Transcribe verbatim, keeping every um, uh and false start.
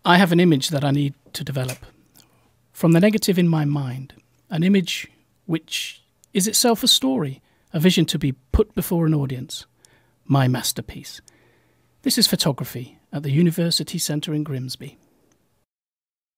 I have an image that I need to develop. From the negative in my mind, an image which is itself a story, a vision to be put before an audience. My masterpiece. This is photography at the University Centre in Grimsby.